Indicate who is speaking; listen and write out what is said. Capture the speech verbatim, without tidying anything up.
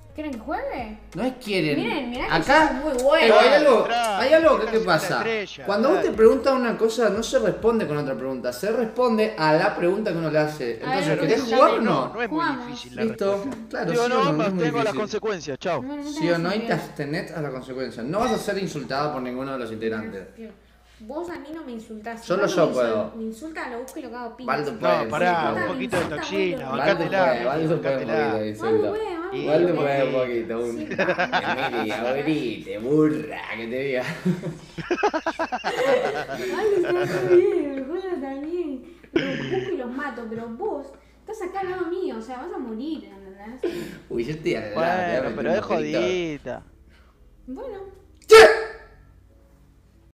Speaker 1: ¿Quieren que juegue?
Speaker 2: No es quieren.
Speaker 1: Miren, mirá que
Speaker 2: acá
Speaker 1: yo soy muy bueno.
Speaker 2: pero hay algo,
Speaker 3: Entrá,
Speaker 2: hay algo que,
Speaker 3: esta
Speaker 2: ¿qué
Speaker 3: es una
Speaker 2: pasa?
Speaker 3: estrella,
Speaker 2: Cuando vos
Speaker 3: dale.
Speaker 2: te preguntas una cosa, no se responde con otra pregunta, se responde a la pregunta que uno le hace. Entonces,
Speaker 1: ver,
Speaker 2: ¿querés
Speaker 1: ya
Speaker 2: jugar o
Speaker 1: ve,
Speaker 2: no?
Speaker 3: No es muy
Speaker 1: Jugamos.
Speaker 3: difícil la
Speaker 2: Listo,
Speaker 3: respuesta.
Speaker 2: claro,
Speaker 3: Digo,
Speaker 2: sí
Speaker 3: no,
Speaker 2: o no, no es
Speaker 3: más
Speaker 2: muy
Speaker 3: tengo las
Speaker 2: difícil.
Speaker 3: consecuencias, chao.
Speaker 1: No, no
Speaker 2: Sí
Speaker 1: tenés
Speaker 2: o no, y te
Speaker 1: sentido.
Speaker 2: abstenés a las consecuencias. No vas a ser insultado por ninguno de los integrantes.
Speaker 1: Vos a mí no me insultás.
Speaker 2: Solo
Speaker 1: Vos
Speaker 2: yo
Speaker 1: me
Speaker 2: puedo.
Speaker 1: insul- Me insulta, lo busco y lo cago pinche.
Speaker 2: Baldo puede.
Speaker 3: No, pará,
Speaker 2: sí,
Speaker 3: un
Speaker 2: puede.
Speaker 3: poquito de
Speaker 1: Insulta,
Speaker 3: toxina,
Speaker 1: muy
Speaker 2: Baldo
Speaker 3: bancátela,
Speaker 2: puede, Baldo puede un poquito
Speaker 3: bancátela.
Speaker 2: de insulto.
Speaker 1: Baldo puede, Baldo
Speaker 2: Baldo
Speaker 3: puede.
Speaker 2: puede un poquito. Un...
Speaker 1: Sí,
Speaker 2: Miri, abrite, burra, que te diga.
Speaker 1: Baldo está muy bien, Baldo también. Los busco y los mato, pero vos estás acá al lado mío, o sea, vas a morir, ¿entendés?
Speaker 2: Uy, yo estoy
Speaker 3: Bueno, pero es jodita.
Speaker 1: Bueno.
Speaker 2: ¡Che!